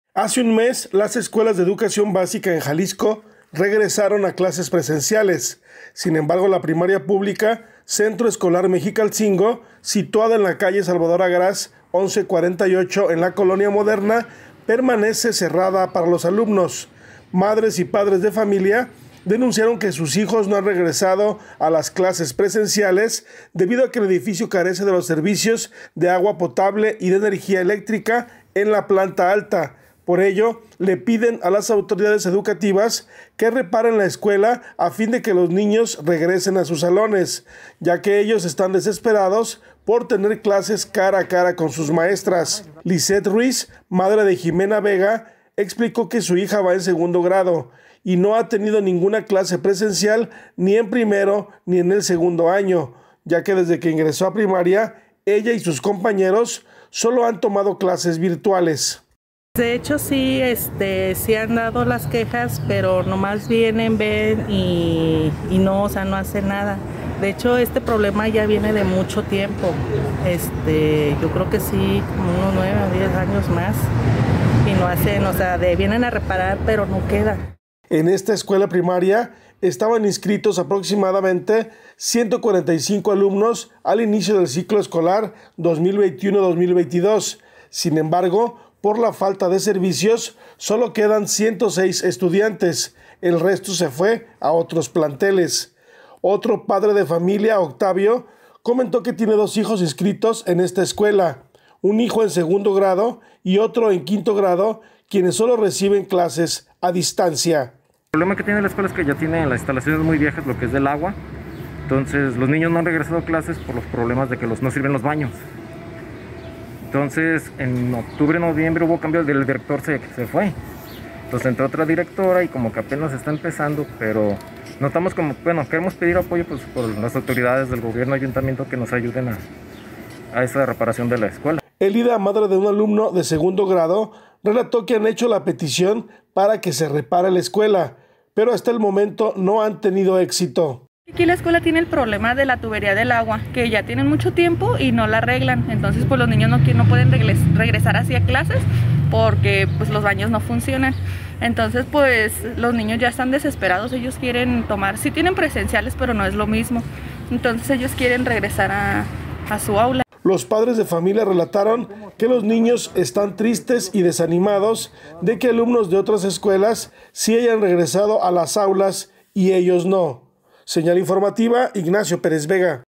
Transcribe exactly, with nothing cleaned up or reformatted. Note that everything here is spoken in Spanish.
Hace un mes, las escuelas de educación básica en Jalisco regresaron a clases presenciales. Sin embargo, la primaria pública Centro Escolar Mexicalcingo, situada en la calle Salvador Agraz, once cuarenta y ocho en la Colonia Moderna, permanece cerrada para los alumnos. Madres y padres de familia denunciaron que sus hijos no han regresado a las clases presenciales debido a que el edificio carece de los servicios de agua potable y de energía eléctrica en la planta alta. Por ello, le piden a las autoridades educativas que reparen la escuela a fin de que los niños regresen a sus salones, ya que ellos están desesperados por tener clases cara a cara con sus maestras. Lisette Ruiz, madre de Jimena Vega, explicó que su hija va en segundo grado y no ha tenido ninguna clase presencial ni en primero ni en el segundo año, ya que desde que ingresó a primaria, ella y sus compañeros solo han tomado clases virtuales. De hecho sí, este, sí han dado las quejas, pero nomás vienen, ven y, y no, o sea, no hacen nada. De hecho, este problema ya viene de mucho tiempo. Este, yo creo que sí, como unos nueve o diez años más. Y no hacen, o sea, de, vienen a reparar, pero no queda. En esta escuela primaria estaban inscritos aproximadamente ciento cuarenta y cinco alumnos al inicio del ciclo escolar dos mil veintiuno dos mil veintidós. Sin embargo, por la falta de servicios, solo quedan ciento seis estudiantes. El resto se fue a otros planteles. Otro padre de familia, Octavio, comentó que tiene dos hijos inscritos en esta escuela, un hijo en segundo grado y otro en quinto grado, quienes solo reciben clases a distancia. El problema que tiene la escuela es que ya tiene las instalaciones muy viejas, lo que es del agua. Entonces, los niños no han regresado a clases por los problemas de que los, no sirven los baños. Entonces, en octubre, noviembre hubo cambios, del director se, se fue. Entonces entró otra directora y como que apenas está empezando, pero notamos como, bueno, queremos pedir apoyo pues, por las autoridades del gobierno, ayuntamiento, que nos ayuden a, a esa reparación de la escuela. Elida, madre de un alumno de segundo grado, relató que han hecho la petición para que se repare la escuela, pero hasta el momento no han tenido éxito. Aquí la escuela tiene el problema de la tubería del agua, que ya tienen mucho tiempo y no la arreglan. Entonces pues los niños no, no pueden regresar hacia clases porque pues los baños no funcionan. Entonces pues los niños ya están desesperados, ellos quieren tomar, sí tienen presenciales pero no es lo mismo. Entonces ellos quieren regresar a, a su aula. Los padres de familia relataron que los niños están tristes y desanimados de que alumnos de otras escuelas sí hayan regresado a las aulas y ellos no. Señal informativa, Ignacio Pérez Vega.